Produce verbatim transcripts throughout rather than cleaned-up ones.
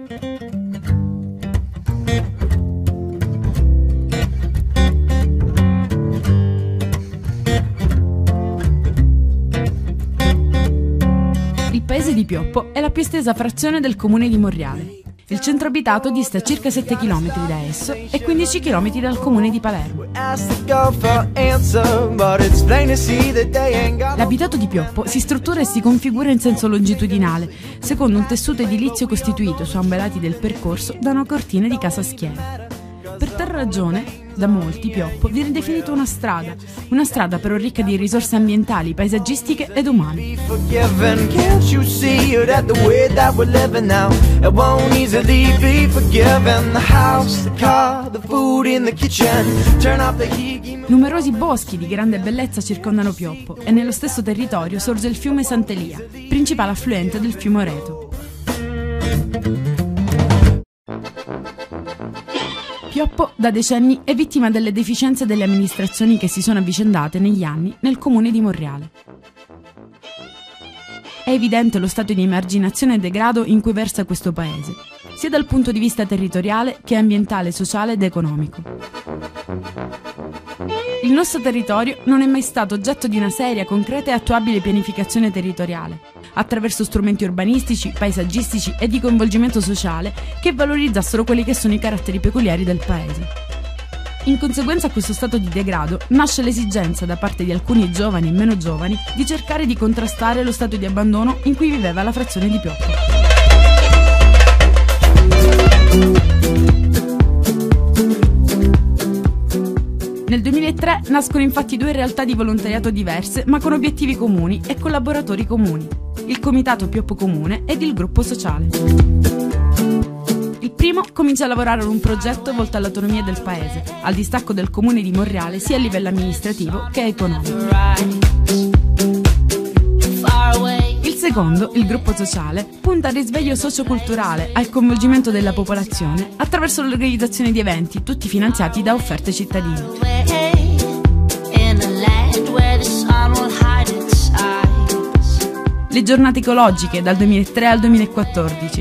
Il paese di Pioppo è la più estesa frazione del comune di Monreale. Il centro abitato dista circa sette chilometri da esso e quindici chilometri dal comune di Palermo. L'abitato di Pioppo si struttura e si configura in senso longitudinale, secondo un tessuto edilizio costituito su ambo i lati del percorso da una cortina di casa a schiera. Per tal ragione, da molti Pioppo viene definito una strada, una strada però ricca di risorse ambientali, paesaggistiche ed umane. Numerosi boschi di grande bellezza circondano Pioppo e nello stesso territorio sorge il fiume Sant'Elia, principale affluente del fiume Oreto. Pioppo da decenni è vittima delle deficienze delle amministrazioni che si sono avvicendate negli anni nel comune di Monreale. È evidente lo stato di emarginazione e degrado in cui versa questo paese, sia dal punto di vista territoriale che ambientale, sociale ed economico. Il nostro territorio non è mai stato oggetto di una seria, concreta e attuabile pianificazione territoriale, attraverso strumenti urbanistici, paesaggistici e di coinvolgimento sociale che valorizzassero quelli che sono i caratteri peculiari del paese. In conseguenza a questo stato di degrado nasce l'esigenza da parte di alcuni giovani e meno giovani di cercare di contrastare lo stato di abbandono in cui viveva la frazione di Pioppo. Nel duemilatré nascono infatti due realtà di volontariato diverse ma con obiettivi comuni e collaboratori comuni, il Comitato Pioppo Comune ed il Gruppo Sociale. Il primo comincia a lavorare ad un progetto volto all'autonomia del paese, al distacco del comune di Monreale sia a livello amministrativo che economico. Il secondo, il Gruppo Sociale, punta al risveglio socioculturale, al coinvolgimento della popolazione attraverso l'organizzazione di eventi, tutti finanziati da offerte cittadine. Le giornate ecologiche dal duemilatré al duemilaquattordici.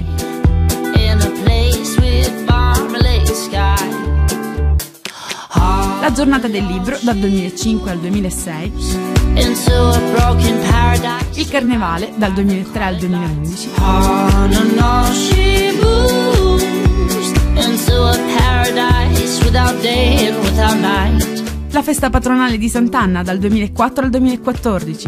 La giornata del libro dal duemilacinque al duemilasei. Il carnevale dal duemilatré al duemilaundici. La festa patronale di Sant'Anna dal duemilaquattro al duemilaquattordici.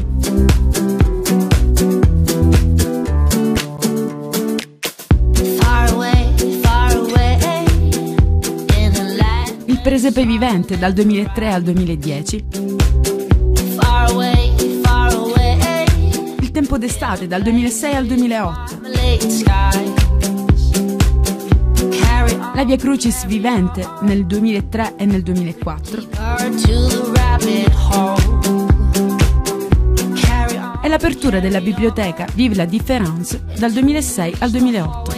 Il presepe vivente dal duemilatré al duemiladieci. Il tempo d'estate dal duemilasei al duemilaotto. La Via Crucis vivente nel duemilatré e nel duemilaquattro. E l'apertura della biblioteca Vive la Différence dal duemilasei al duemilaotto.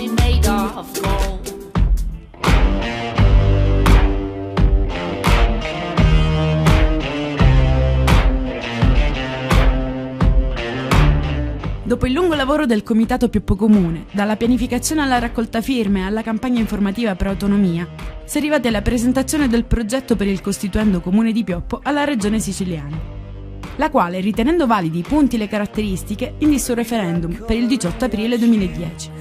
Dopo il lungo lavoro del Comitato Pioppo Comune, dalla pianificazione alla raccolta firme alla campagna informativa per autonomia, si è arrivati alla presentazione del progetto per il costituendo comune di Pioppo alla Regione Siciliana, la quale, ritenendo validi i punti e le caratteristiche, indisse un referendum per il diciotto aprile duemiladieci.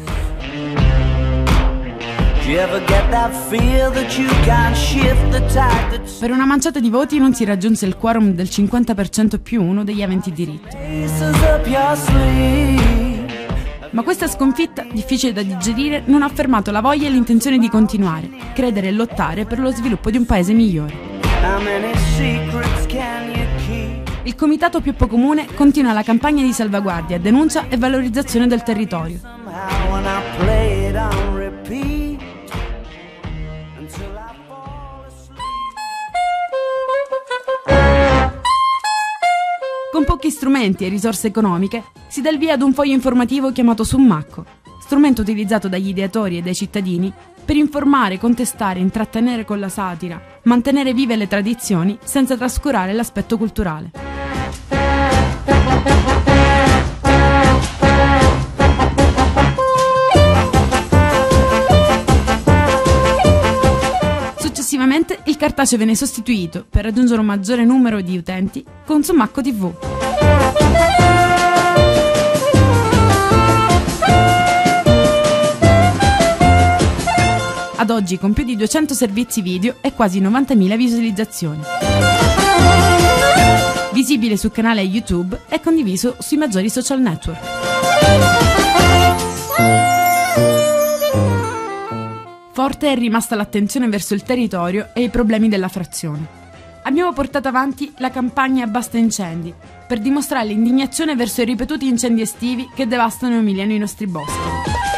Per una manciata di voti non si raggiunse il quorum del cinquanta per cento più uno degli aventi diritto. Ma questa sconfitta, difficile da digerire, non ha fermato la voglia e l'intenzione di continuare, credere e lottare per lo sviluppo di un paese migliore. Il Comitato Pioppo Comune continua la campagna di salvaguardia, denuncia e valorizzazione del territorio. Con pochi strumenti e risorse economiche si dà il via ad un foglio informativo chiamato Summacco, strumento utilizzato dagli ideatori e dai cittadini per informare, contestare, intrattenere con la satira, mantenere vive le tradizioni senza trascurare l'aspetto culturale. Recentemente il cartaceo viene sostituito, per raggiungere un maggiore numero di utenti, con Sommacco tivù. Ad oggi con più di duecento servizi video e quasi novantamila visualizzazioni. Visibile sul canale YouTube e condiviso sui maggiori social network. Forte è rimasta l'attenzione verso il territorio e i problemi della frazione. Abbiamo portato avanti la campagna Basta incendi, per dimostrare l'indignazione verso i ripetuti incendi estivi che devastano e umiliano i nostri boschi.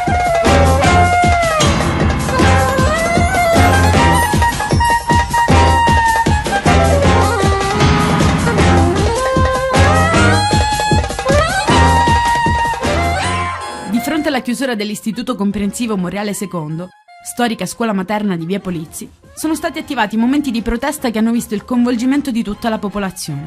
Di fronte alla chiusura dell'Istituto Comprensivo Monreale secondo, storica scuola materna di via Polizzi, sono stati attivati momenti di protesta che hanno visto il coinvolgimento di tutta la popolazione.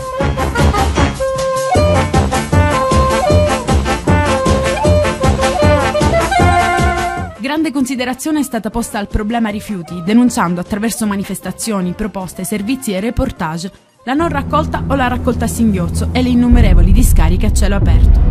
Grande considerazione è stata posta al problema rifiuti, denunciando attraverso manifestazioni, proposte, servizi e reportage la non raccolta o la raccolta a singhiozzo e le innumerevoli discariche a cielo aperto.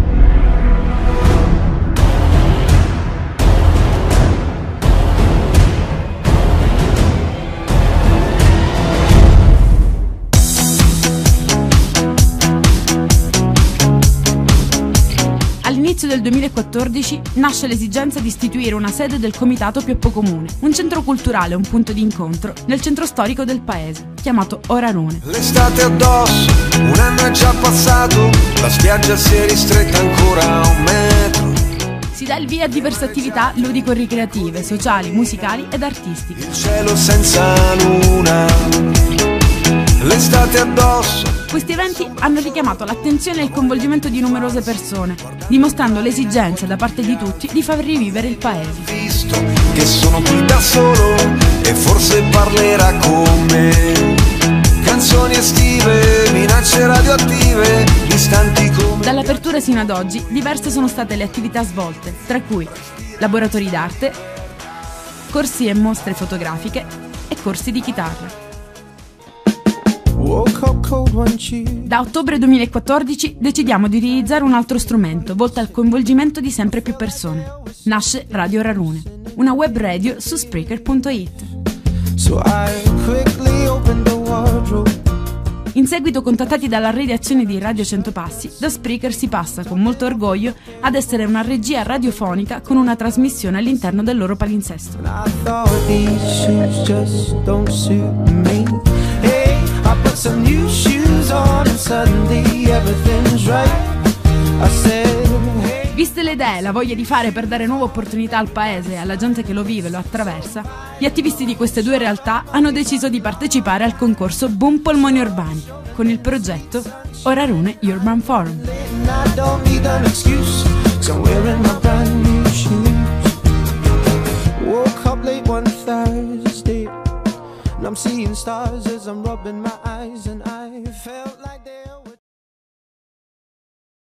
All'inizio del duemilaquattordici nasce l'esigenza di istituire una sede del comitato Pioppo Comune, un centro culturale, un punto di incontro nel centro storico del paese, chiamato Orarone. L'estate addosso, un anno è già passato, la spiaggia si è ristretta ancora a un metro. Si dà il via a diverse attività ludico-ricreative, sociali, musicali ed artistiche. Il cielo senza luna, l'estate addosso. Questi eventi hanno richiamato l'attenzione e il coinvolgimento di numerose persone, dimostrando l'esigenza da parte di tutti di far rivivere il paese. Visto che sono qui da solo e forse parlerà con me. Canzoni estive, minacce radioattive, distanti come... Dall'apertura sino ad oggi, diverse sono state le attività svolte, tra cui laboratori d'arte, corsi e mostre fotografiche e corsi di chitarra. Da ottobre duemilaquattordici decidiamo di utilizzare un altro strumento volto al coinvolgimento di sempre più persone. Nasce Radio Orarone, una web radio su Spreaker punto it. In seguito, contattati dalla redazione di Radio Centopassi, da Spreaker si passa con molto orgoglio ad essere una regia radiofonica con una trasmissione all'interno del loro palinsesto. Some new shoes on and suddenly everything's right. I said, hey. Viste le idee, la voglia di fare per dare nuove opportunità al paese e alla gente che lo vive e lo attraversa, gli attivisti di queste due realtà hanno deciso di partecipare al concorso Boom Polmoni Urbani con il progetto Orarone Urban Forum. I'm seeing stars as I'm rubbing my